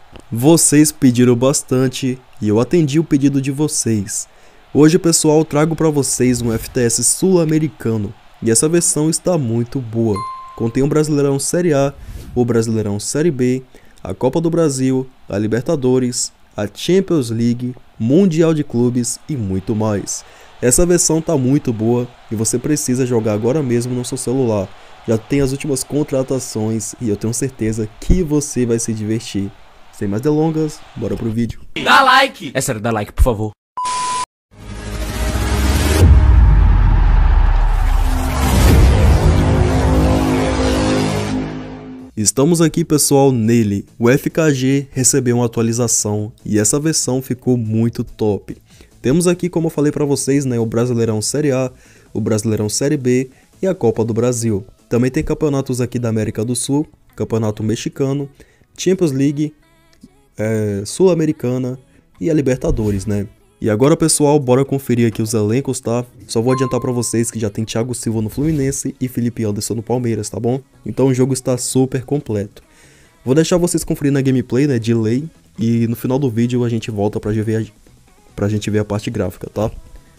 Vocês pediram bastante e eu atendi o pedido de vocês. Hoje, pessoal, trago para vocês um FTS sul-americano e essa versão está muito boa. Contém o Brasileirão Série A, o Brasileirão Série B, a Copa do Brasil, a Libertadores, a Champions League, Mundial de Clubes e muito mais. Essa versão tá muito boa e você precisa jogar agora mesmo no seu celular. Já tem as últimas contratações e eu tenho certeza que você vai se divertir. Sem mais delongas, bora pro vídeo. Dá like! É sério, dá like, por favor. Estamos aqui, pessoal, nele. O FKG recebeu uma atualização e essa versão ficou muito top. Temos aqui, como eu falei para vocês, né, o Brasileirão Série A, o Brasileirão Série B e a Copa do Brasil. Também tem campeonatos aqui da América do Sul, Campeonato Mexicano, Champions League, Sul-Americana e a Libertadores, né? E agora, pessoal, bora conferir aqui os elencos, tá? Só vou adiantar pra vocês que já tem Thiago Silva no Fluminense e Felipe Anderson no Palmeiras, tá bom? Então o jogo está super completo. Vou deixar vocês conferir na gameplay, né, de lei, e no final do vídeo a gente volta pra gente ver a parte gráfica, tá?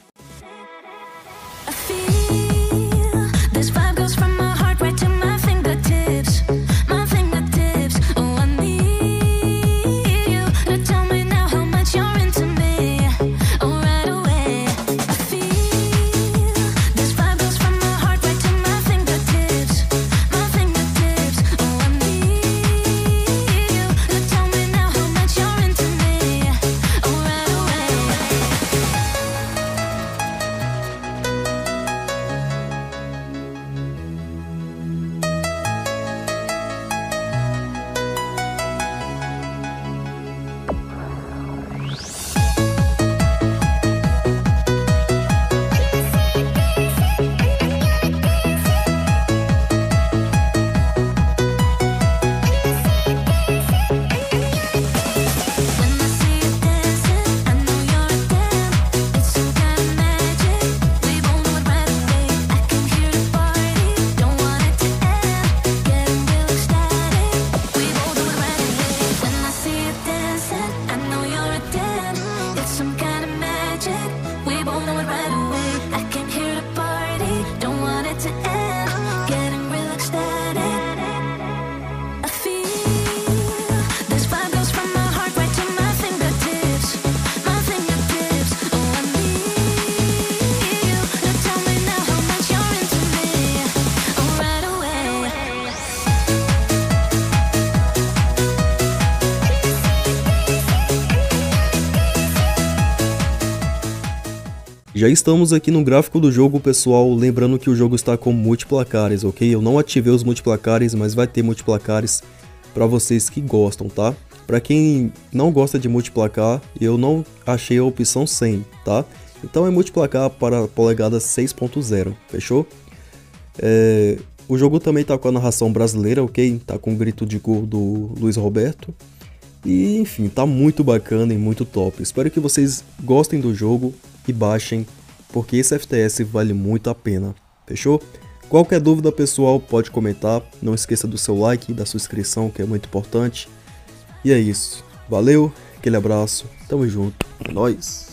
Já estamos aqui no gráfico do jogo, pessoal, lembrando que o jogo está com multiplacares, ok? Eu não ativei os multiplacares, mas vai ter multiplacares para vocês que gostam, tá? Para quem não gosta de multiplacar, eu não achei a opção 100, tá? Então é multiplacar para polegada 6.0, fechou? O jogo também tá com a narração brasileira, ok? Tá com o grito de gol do Luiz Roberto. E enfim, tá muito bacana e muito top. Espero que vocês gostem do jogo e baixem, porque esse FTS vale muito a pena, fechou? Qualquer dúvida, pessoal, pode comentar. Não esqueça do seu like e da sua inscrição, que é muito importante. E é isso. Valeu, aquele abraço, tamo junto, é nóis!